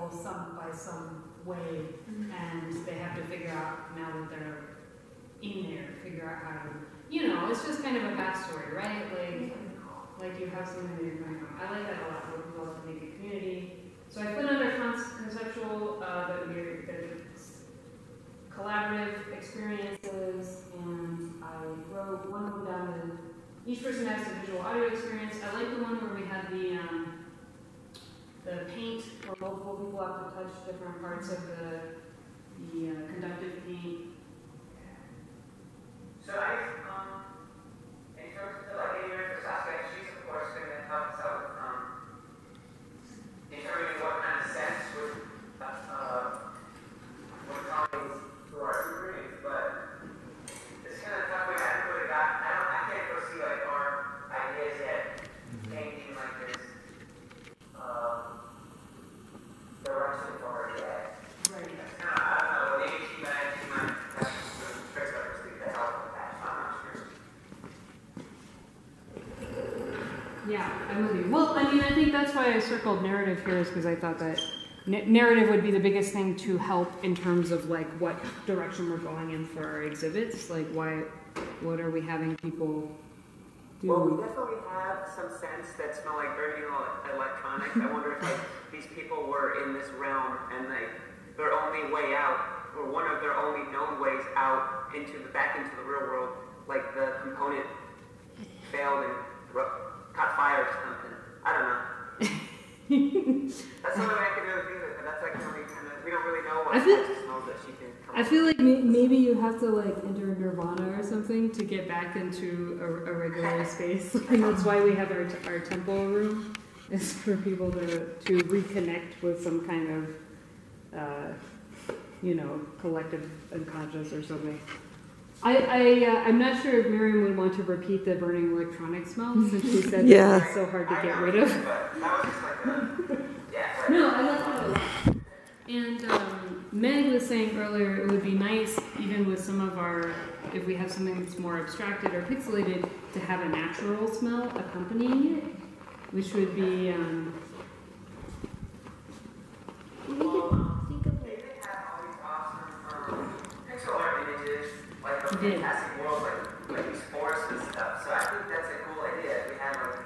some by some way, and they have to figure out now that they're in there, figure out how to, you know, it's just kind of a backstory, right? Like you have something that you're going on. I like that a lot, where people have to make a community. So I put under conceptual that it's collaborative experiences, and I wrote one of them down that each person has a visual audio experience. I like the one where we had the paint, where multiple people have to touch different parts of the conductive paint. So in terms of like Adrian for Saskia, she's of course going to help us out with determining what kind of sense would come through our experience, but it's kind of tough. We haven't really got. I can't foresee like our ideas yet changing like this direction for her yet. Right. That's kind of, I don't know. Maybe she might have some tricks up her sleeve to help with that. I'm not sure. Yeah, I'm with you. Well, I mean, I think that's why I circled narrative here, is because I thought that narrative would be the biggest thing to help in terms of like what direction we're going in for our exhibits. Like, what are we having people do? Well, we definitely have some scents that smell like burning electronics. I wonder if like these people were in this realm and like their only way out, or one of their only known ways out back into the real world, like the component failed and caught fire or something. I don't know. That's the only way I can really think of it, but that's like the only kind of, we don't really know what types of smells that she can come I feel like maybe you have to like enter Nirvana or something to get back into a regular space. And that's why we have our temple room, is for people to reconnect with some kind of collective unconscious or something. I'm not sure if Miriam would want to repeat the burning electronic smell, since she said that it's so hard to get rid of. No, I like that a lot. And Meg was saying earlier, it would be nice, even with some of our, if we have something that's more abstracted or pixelated, to have a natural smell accompanying it, which would be. Fantastic world, like these forests and stuff. So I think that's a cool idea. If we have like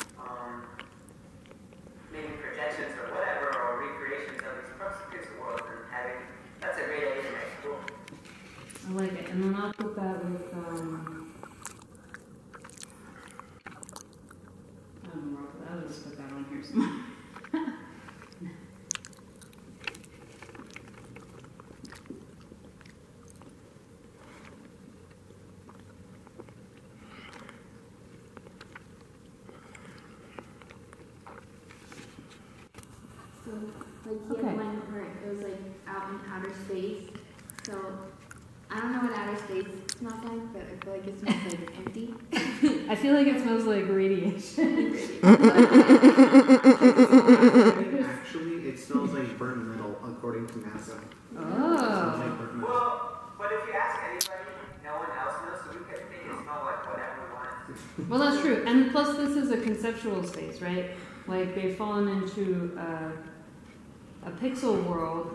maybe projections or whatever, or recreations of these pixel worlds, and that's a great idea. Cool. I like it, and then I'll put that with I don't know, I'll just put that on here somewhere. Like he had one where it was like out in outer space. So I don't know what outer space smells like, but I feel like it smells like empty. I feel like it smells like radiation. Actually, it smells like burnt metal, according to NASA. Oh. It smells like burnt metal. Well, but if you ask anybody, no one else knows, so we could make it smell like whatever we want. Well, that's true. And plus, this is a conceptual space, right? Like, they've fallen into a pixel world.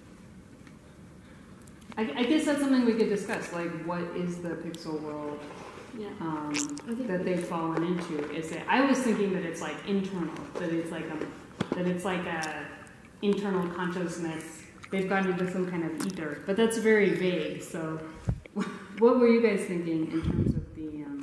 I guess that's something we could discuss. Like, what is the pixel world that they've fallen into? I was thinking that it's like internal, that it's like a internal consciousness. They've gone into some kind of ether, but that's very vague. So, what were you guys thinking in terms of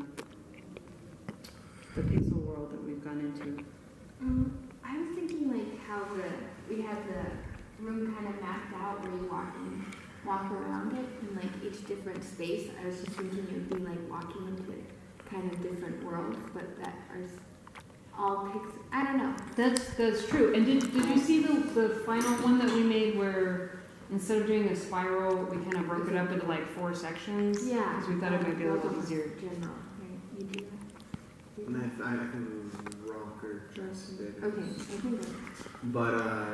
the pixel world that we've gone into? I was thinking like how we had the room kind of mapped out where you walk around it in like each different space. I was just thinking it would be like walking into a kind of different world, but that are all pixel. I don't know. That's true. And did you see the final one that we made where instead of doing a spiral, we kind of broke it up into like 4 sections? Yeah. Because we thought it might be a little easier. General, right? You do that. And I think it was Rock or Jess did. Okay, I think that's... But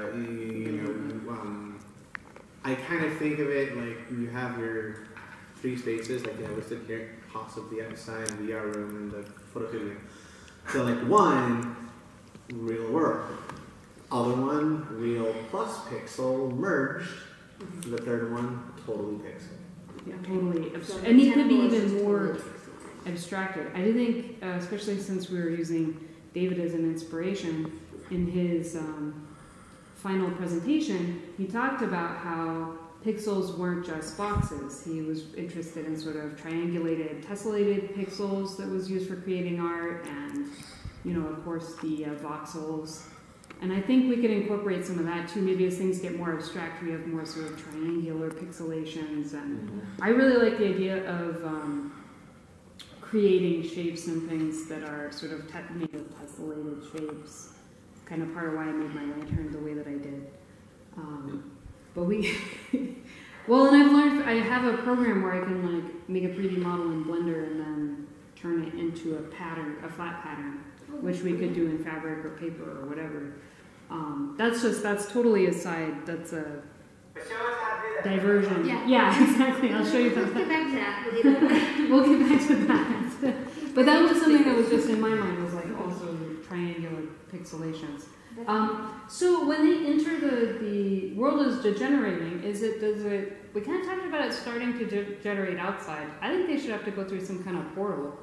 I kind of think of it like you have your 3 spaces, like I listed here, possibly outside, VR room, and the photo studio. So like 1, real world. other one, real plus pixel merged. The third one, totally pixel. Yeah, totally. So And he could be temple is even just more totally pixelated. abstracted. I do think, especially since we were using David as an inspiration, in his final presentation, he talked about how pixels weren't just boxes. He was interested in sort of triangulated, tessellated pixels that was used for creating art, and, of course, the voxels. And I think we could incorporate some of that too. Maybe as things get more abstract, we have more sort of triangular pixelations. And I really like the idea of creating shapes and things that are sort of made of tessellated shapes. Kind of part of why I made my lantern the way that I did. But well, and I've learned, I have a program where I can like make a 3D model in Blender and then turn it into a pattern, a flat pattern, which we could do in fabric or paper or whatever. That's totally aside. That's a diversion. Yeah, exactly. I'll show you Let's that. get back to that later. We'll get back to that. But that was something that was just in my mind, was like also triangular pixelations. So when they enter the world is degenerating, we kind of talked about it starting to degenerate outside. I think they should have to go through some kind of portal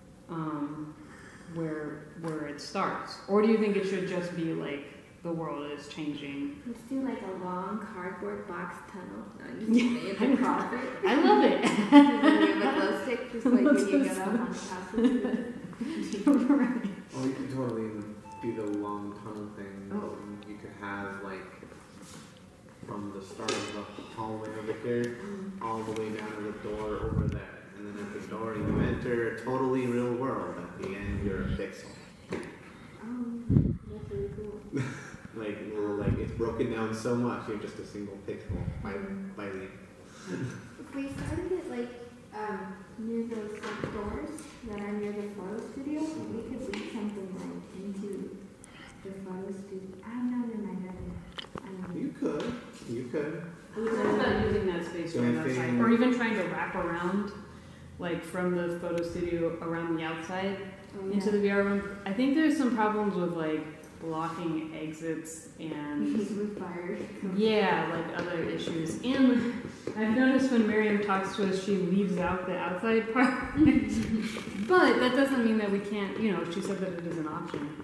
where it starts. Or do you think it should just be like the world is changing? Let's do like a long cardboard box tunnel. No, just kidding. It's a profit. I love it. And then you have a glow stick, just like when you get up on the house. Right. Or you could totally do the long tunnel thing. Oh. You could have like from the start of the hallway over here all the way down to the door over there. And then at the door you enter a totally real world. At the end you're a pixel. That's really cool. like it's broken down so much you're just a single pixel by leap. If we started it like near those like, doors that are near the photo studio, we could leave something like into the photo studio. I have no in my head. I don't know. You could. We talked about using that space right outside, or even trying to wrap around, like from the photo studio around the outside into the VR room. I think there's some problems with like blocking exits and with fire. yeah, like other issues. And I've noticed when Miriam talks to us, she leaves out the outside part. But that doesn't mean that we can't. She said that it is an option.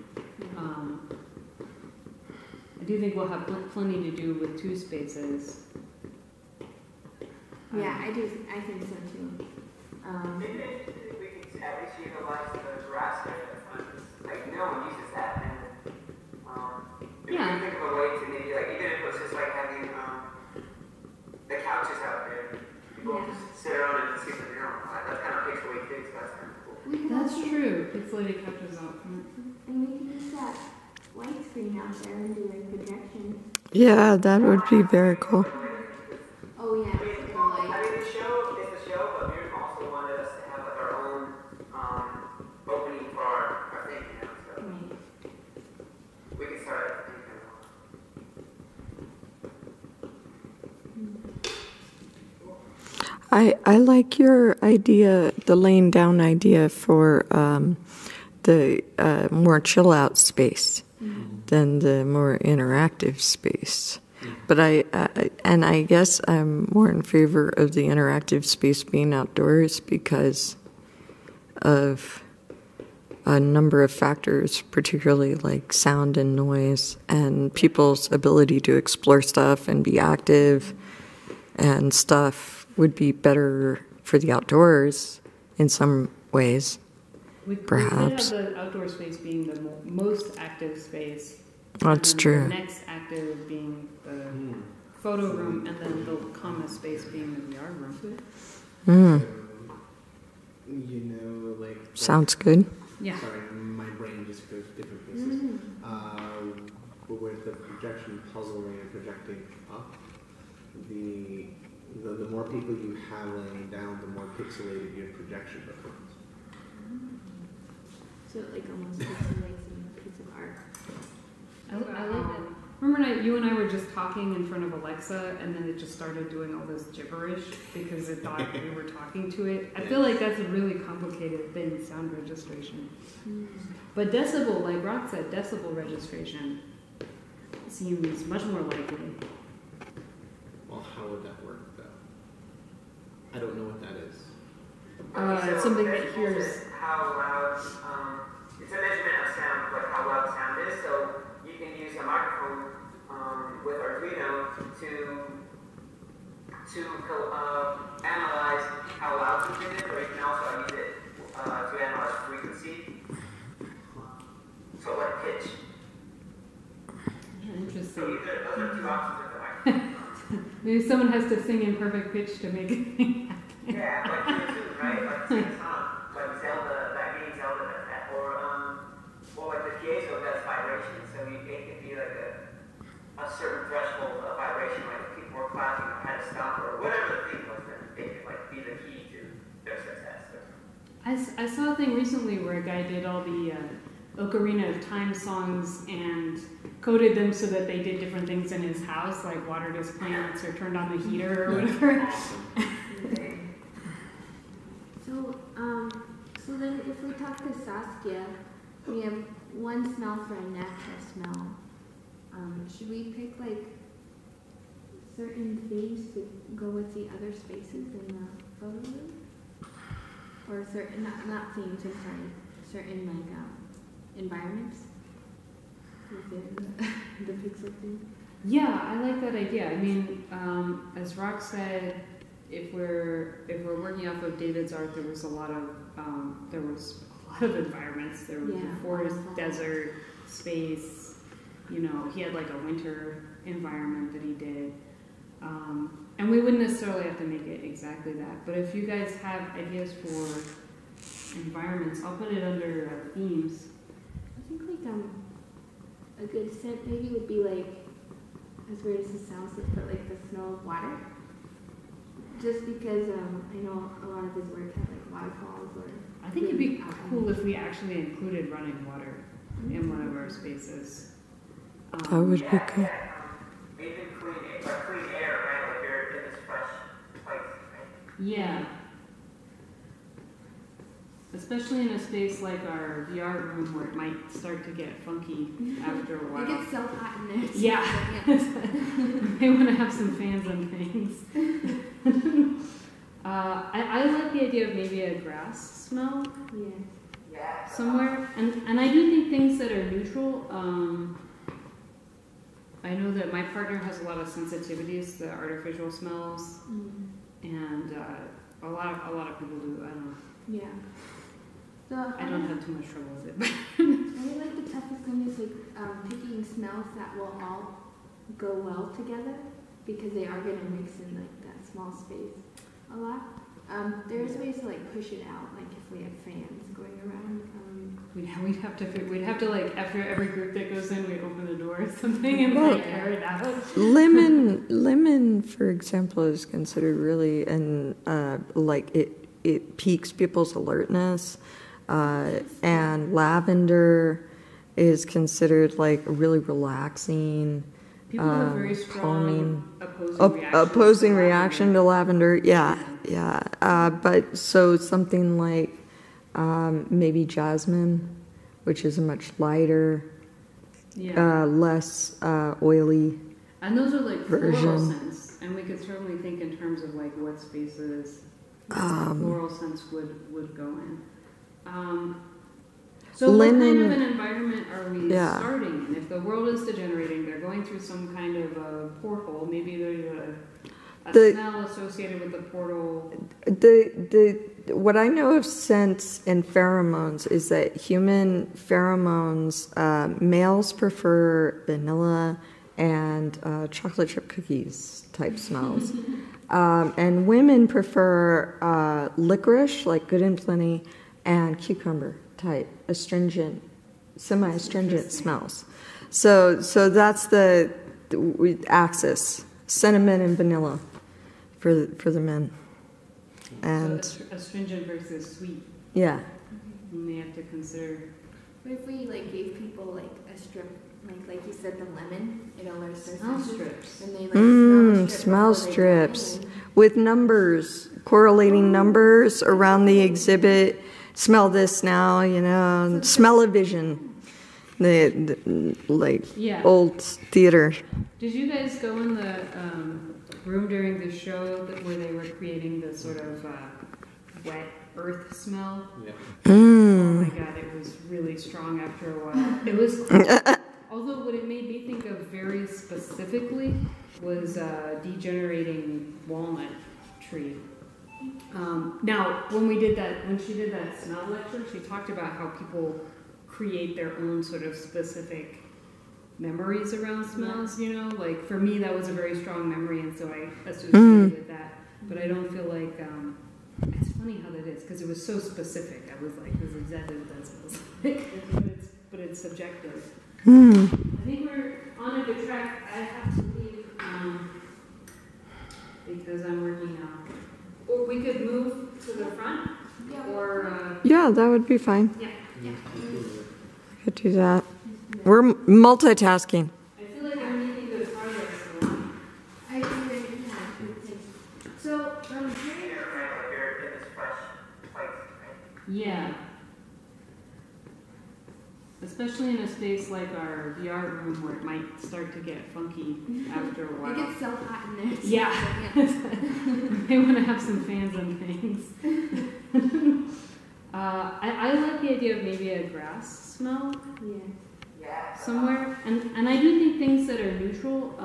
I do think we'll have plenty to do with two spaces. Yeah, I do. I think so too. Maybe we could at least utilize the grass area at the front. Like, no one uses that. And, if we can think of a way to maybe, like, even if it was just like having the couches out there, people just sit around and see the that kind of takes away too, so that's kind of cool. That's true. Pixelated couches out front. And we can use that white screen out there and do a projection. Yeah, that would be very cool. Oh yeah, I mean, the show is the show, but Miriam also wanted us to have like our own opening for our thing, so right. we can start at I like your idea, the laying down idea for the more chill out space than the more interactive space. But I guess I'm more in favor of the interactive space being outdoors because of a number of factors, particularly like sound and noise and people's ability to explore stuff and be active and stuff would be better for the outdoors in some ways. Perhaps. We could have the outdoor space being the most active space. That's and true. The next active being the photo room, and then the common space being the VR room. Like Sounds good. Yeah. Sorry, my brain just goes different places. But with the projection puzzle when you're projecting up, the more people you have laying down, the more pixelated your projection becomes. So it like almost looks like some piece of art. I love it. Remember you and I were just talking in front of Alexa, and then it just started doing all this gibberish because it thought we were talking to it. I feel like that's a really complicated thing, sound registration. But decibel, like Rock said, decibel registration. seems much more likely. Well, how would that work though? I don't know what that is. It's something that hears. How loud, it's a measurement of sound, like how loud sound is, so you can use a microphone with Arduino to analyze how loud something is, or you can also use it to analyze frequency. So like pitch. So Interesting. those are two options with the microphone. Maybe someone has to sing in perfect pitch to make it. Yeah, like you too, right? Like sing a song, like Zelda, that game Zelda does that, or like the piezo does vibration, so it could be like a certain threshold of vibration, like if people were clapping or had to stop or whatever the thing was, then it could like be the key to their success. I saw a thing recently where a guy did all the Ocarina of Time songs and coded them so that they did different things in his house, like watered his plants or turned on the heater or whatever. Awesome. So then if we talk to Saskia, we have one smell for a natural smell. Should we pick like certain things to go with the other spaces in the photo room? Or certain, not themes, I'm sorry, certain like environments within the pixel thing? Yeah, I like that idea. I mean, as Rock said, if we're working off of David's art, there was a lot of environments. There was Yeah, a forest, waterfall. desert, space. You know, he had like a winter environment that he did, and we wouldn't necessarily have to make it exactly that. But if you guys have ideas for environments, I'll put it under themes. I think like a good scent maybe would be like, as weird as it sounds, but like the smell of water. Just because I know a lot of his work had like waterfalls or. I think it'd be cool if we actually included running water in one of our spaces. That would be Yeah, good. yeah. Even clean air, right? Like you're in this fresh place, right? Yeah. Especially in a space like our VR room where it might start to get funky after a while. It gets so hot in there. Yeah. They want to have some fans and things. I like the idea of maybe a grass smell Yeah. Yeah. somewhere. And I do think things that are neutral. I know that my partner has a lot of sensitivities to artificial smells, and a lot of people do. I don't know. Yeah. So I don't have too much trouble with it. I feel like the toughest thing is like picking smells that will all go well together because they are going to mix in like that small space a lot. There's ways to like push it out, like if we have fans going around. We'd have to like after every group that goes in, we open the door or something and Well, like air it out. Lemon, for example, is considered really like it piques people's alertness, and lavender is considered like really relaxing. People have very strong calming. opposing reactions. Reaction to lavender, yeah. But so something like maybe jasmine, which is a much lighter, Yeah. less oily. And those are like floral version. scents, and we could certainly think in terms of like what spaces Um, floral scents would go in. So what kind Linen- of an environment are we Yeah. starting in? If the world is degenerating, they're going through some kind of a portal. Maybe there's a The- smell associated with the portal. What I know of scents and pheromones is that human pheromones, males prefer vanilla and chocolate chip cookies type smells, and women prefer licorice, like Good and Plenty, and cucumber type astringent, semi-astringent smells. So that's the axis: cinnamon and vanilla for the men. And So astringent versus sweet. yeah, And they have to consider. What if we like gave people like a strip, like you said, the lemon, it alerts their Smell senses, strips. and they like smell a strip smell before they go strips in. with numbers, correlating numbers around the exhibit. Smell this now, smell-o-vision. like Yeah. old theater. Did you guys go in the room during the show where they were creating the sort of wet earth smell? Yeah. Oh Mm. my god, it was really strong after a while. It was, although what it made me think of very specifically was degenerating walnut tree. Now, when she did that smell lecture, she talked about how people create their own sort of specific memories around smells, you know? Like, for me, that was a very strong memory, and so I associated with that. But I don't feel like, it's funny how that is, because it was so specific. I was like, this is exactly what that smells like. but it's subjective. Mm. I think we're on a good track. I have to leave because I'm working now. Or we could move to the front, or Yeah, that would be fine. yeah. Could do that. We're multitasking. I feel like I'm making good progress. So I agree. So, Here, right? Like you're in this fresh place, right? yeah. Especially in a space like our VR room where it might start to get funky after a it while. gets so hot in there. Yeah. They want to have some fans and things. I like the idea of maybe a grass smell Yeah. somewhere, and I do think things that are neutral.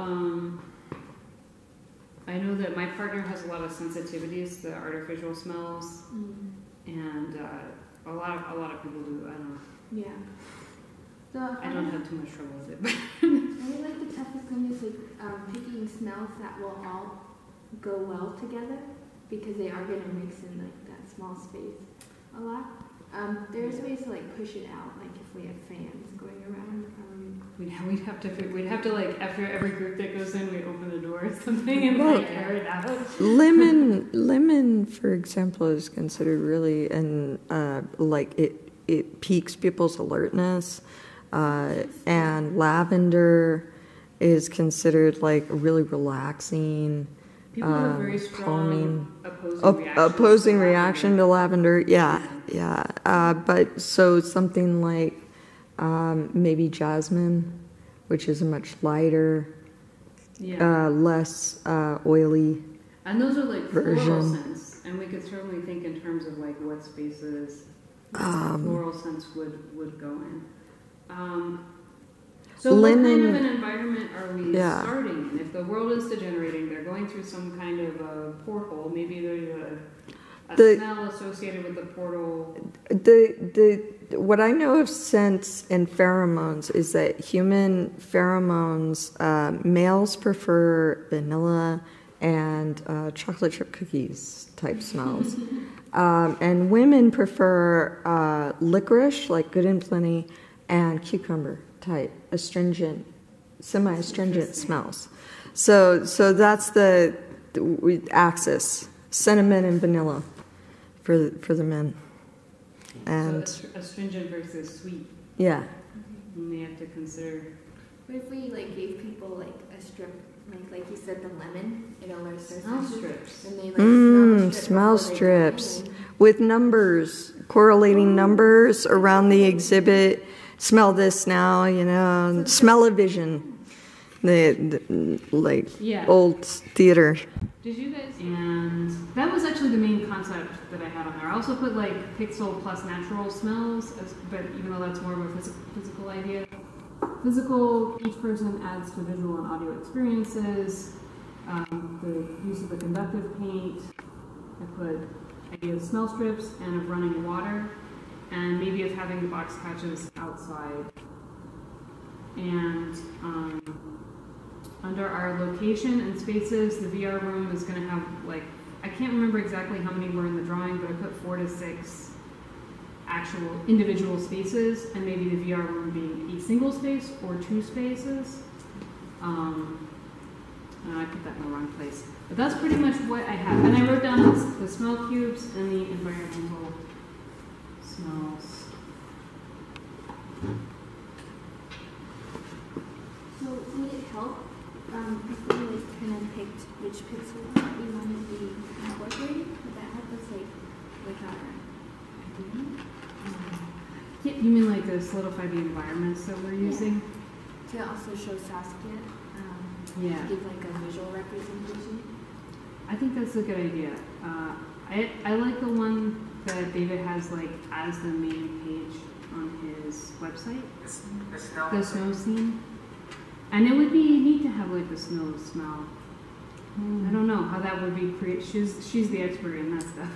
I know that my partner has a lot of sensitivities to artificial smells, and a lot of people do. I don't know. Yeah. So I don't have too much trouble with it. I feel like the toughest thing is like picking smells that will all go well together because they are going to mix in like that small space a lot. There's ways to like push it out, like if we have fans going around. We'd have to like after every group that goes in, we open the door or something and like air it out. Lemon, for example, is considered really like it piques people's alertness, and lavender is considered like really relaxing. People have very strong calming. opposing reaction to lavender. Yeah. But so something like maybe jasmine, which is a much lighter, less oily. And those are like floral version. scents, and we could certainly think in terms of like what spaces floral scents would go in. So what kind of an environment are we starting in? If the world is degenerating, they're going through some kind of a porthole. Maybe there's a smell associated with the portal. What I know of scents and pheromones is that human pheromones, males prefer vanilla and chocolate chip cookies type smells. And women prefer licorice, like Good and Plenty, and cucumber type, astringent, semi-astringent smells. So that's the axis, cinnamon and vanilla for the men. And so astringent versus sweet. Yeah. You may have to consider. What if we like gave people like a strip, like you said, the lemon, it alerts their Smell senses, strips. and they like smell the strip smell before they go strips in. with numbers, correlating numbers around the exhibit. Smell this now, smell-o-vision. The old theater. Did you guys? And that was actually the main concept that I had on there. I also put like pixel plus natural smells, but even though that's more of a physical idea. Physical, each person adds to visual and audio experiences. The use of the conductive paint. I put idea of smell strips and of running water, and maybe of having the box patches outside. And under our location and spaces, the VR room is going to have I can't remember exactly how many were in the drawing, but I put 4 to 6 actual individual spaces, and maybe the VR room being a single space or 2 spaces. I put that in the wrong place. But that's pretty much what I have. And I wrote down the smell cubes and the environmental smells. So would it help if we kind of picked which pixels we wanted to be incorporated? Would that help us with our idea? Yeah, you mean like to solidify the environments that we're using? To also show Saskia, Yeah. give like a visual representation. I think that's a good idea. I like the one that David has like as the main page on his website, The snow. the snow scene. And it would be neat to have like the snow smell. I don't know how that would be she's the expert in that stuff.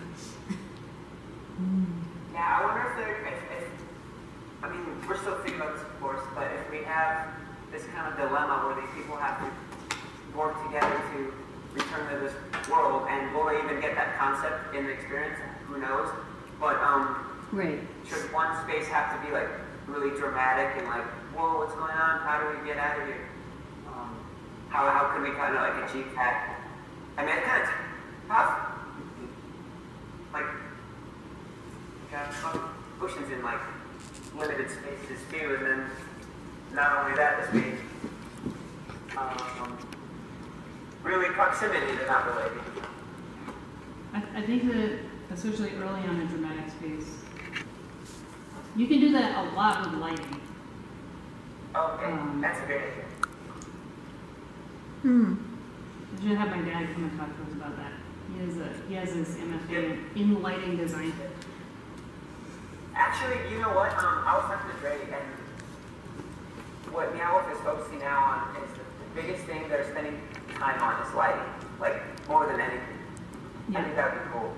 Yeah, I wonder if I mean, we're still thinking about this, of course, but if we have this kind of dilemma where these people have to work together to return to this world, and will they even get that concept in the experience? Who knows? But Right. should one space have to be like really dramatic and like, whoa, what's going on? How do we get out of here? How can we kind of like achieve that? I mean, it's kind of tough. Like, oceans in like limited spaces too, and then not only that, the space. Really proximity, they're not related. I think that especially early on in dramatic space, you can do that a lot with lighting. Okay, that's a great idea. I should have my dad come and talk to us about that. He has his MFA in lighting design. Actually, you know what? I was talking to Dre, and what Meow Wolf is focusing now on is the biggest thing they're spending time on is lighting, like more than anything. I Yeah. think that'd be cool.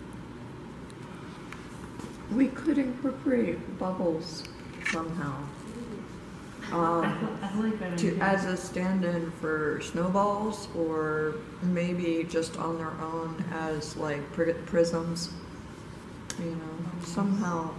We could incorporate bubbles somehow. I like that idea. As a stand-in for snowballs, or maybe just on their own as like prisms, you know, somehow.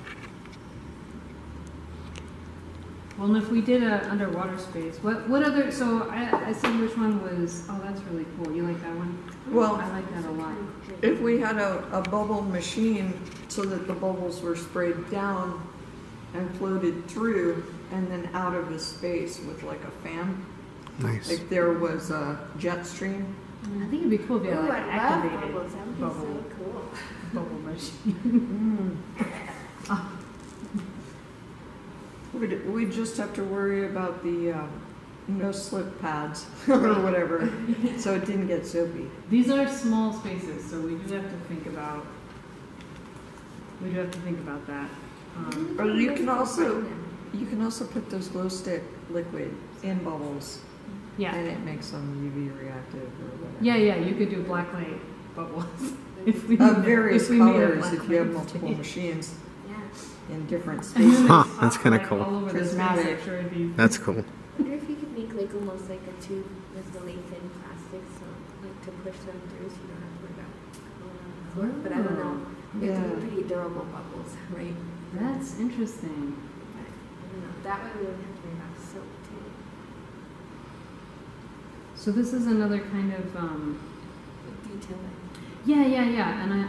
Well, and if we did a underwater space, what other? So I said which one was? Oh, that's really cool. You like that one? Well, I like that a lot. if we had a bubble machine so that the bubbles were sprayed down and floated through and then out of the space with like a fan, Nice. like there was a jet stream. I think it'd be cool if you had Ooh, like an I love activated bubbles. That would be bubble so cool. bubble machine. We'd just have to worry about the no slip pads or whatever, so it didn't get soapy. These are small spaces, so we do have to think about. We do have to think about that. Or you can also put those glow stick liquid in bubbles, Yeah. and it makes them UV reactive or whatever. Yeah, you could do black light bubbles if we Of made- various if we made a colors black if you have light multiple stage. machines Yeah. in different And spaces. then Huh, it's that's up, kinda like, cool. All over the space, Prismatic. I'm sure it'd be. That's cool. I wonder if you could make like almost like a tube with really thin plastic, so like to push them through, so you don't have to worry about going on the floor. But I don't know. They have to Yeah. be pretty durable bubbles, right? That's interesting. But I don't know. That way we wouldn't have to worry about soap too. So this is another kind of. Detailing. Yeah, and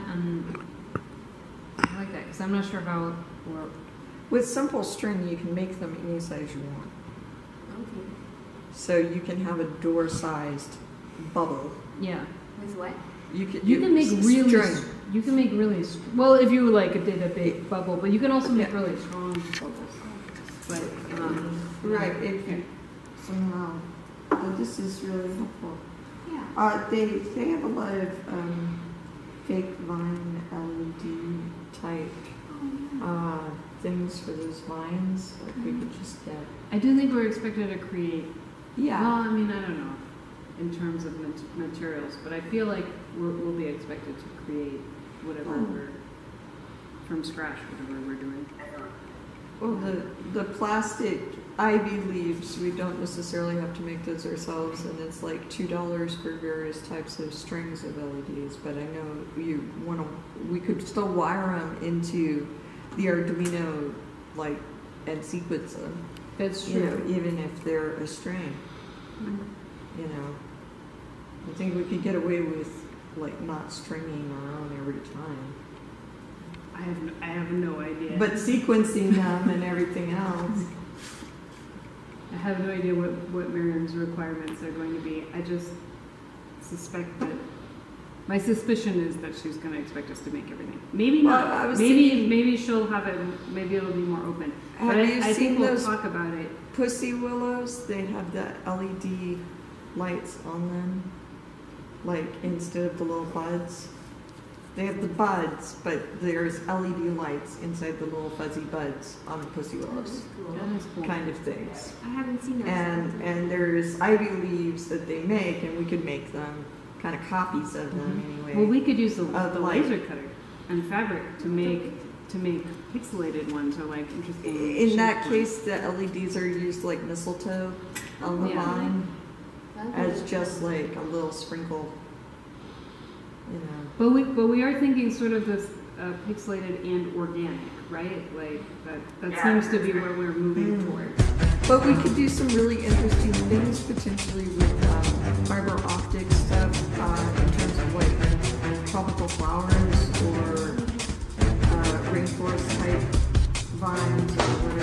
I like that because I'm not sure how. Or, With simple string, you can make them any size you want. Okay. So you can have a door-sized bubble. yeah, With what? you can make really. string. You can make really. Well, if you like did a big bubble, but you can also make really strong bubbles. But Right, if you somehow. But this is really helpful. Yeah. They have a lot of fake vine LED type things for those vines. Like we could just get. I do think we're expected to create. Yeah. Well, I mean, I don't know in terms of materials, but I feel like we'll be expected to create whatever we're from scratch, whatever we're doing. Well, the plastic ivy leaves, we don't necessarily have to make those ourselves, and it's like $2 for various types of strings of LEDs. But I know we could still wire them into the Arduino, like, and sequence them. That's You know, true. even if they're a string. You know, I think we could get away with like not stringing our own every time, I have no idea. but sequencing them and everything else. I have no idea what Miriam's requirements are going to be. I just suspect that My suspicion is that she's going to expect us to make everything. Maybe Well, not. I was Maybe she'll have it. Maybe it'll be more open. But Have you I seen think we'll those talk about it. pussy willows? They have the LED lights on them, like instead of the little buds. They have the buds, but there's LED lights inside the little fuzzy buds on the pussy willows, That is cool. kind of things. I haven't seen those. And there's ivy leaves that they make, and we could make them kind of copies of them anyway. Well, we could use the Of light. laser cutter and fabric to make pixelated ones or like interesting. In that shaped case, the LEDs are used like mistletoe on the Yeah. vine That'd be as just like a little sprinkle, you know. But we are thinking sort of this pixelated and organic, right? Like that Yeah. seems to be where we're moving Mm. towards. But we could do some really interesting things potentially with fiber optic stuff in terms of like tropical flowers or rainforest type vines or whatever.